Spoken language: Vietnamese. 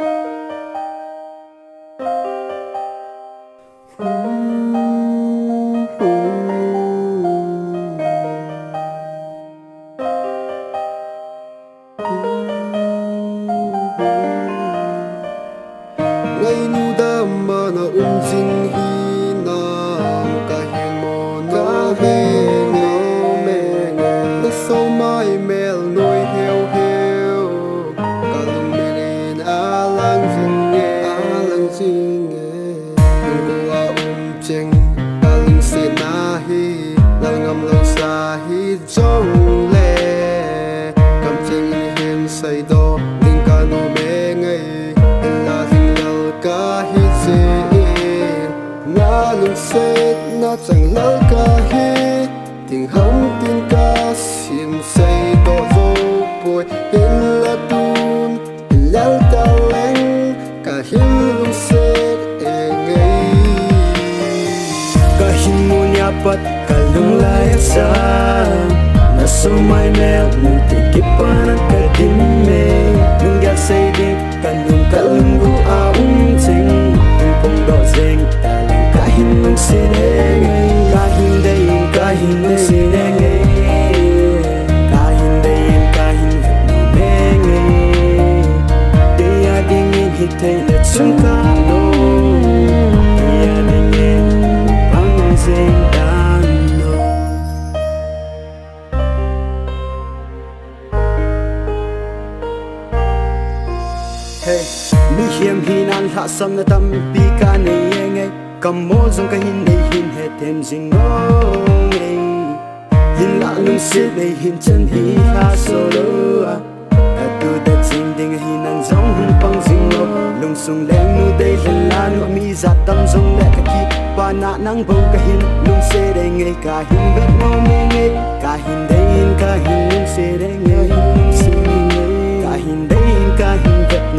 ngày nu da mà na jing hi na ka hin mo na me na so mai mel noi heo heo ka lung merin alang jing nu a cheng ka lung se na hi lang ngam lo sa hi jong le kam cheng hen sai do ding ka no me ngai ka hi se na lung set na chẳng lỡ ka hi tình hâm tin ca sim say to zo boy in la tun lal ta leng ka hi lung set e ngai ka hi mu nya pat ka lung lai sa na so mai mel mu ti ki pa na ka dim me lung ya say dik ka lung gu a ching pung do zeng ta lang ka hin lung se ngai ka hin dei ka hin lung se ngai ka hin dei ka hin no me ngai de ya ding in hit te le chung ka no de ya ding in bang zeng dan no hey mi hiểm hi nan hạ sam na tam pi ka nei ngai kam mo jong ka hin nei hin he tem jing no ngai hin la lung se nei hin chân hi ha so lo a tu da jing ding hi nan jong hun pang jing no lung sung leng nu dei hin la nu mi za tam jong le ka ki pa na nang bo ka hin lung se dei ngai ka hin bet no me ngai ka hin dei hin ka hin lung se dei ngai ka hin dei hin ka hin bet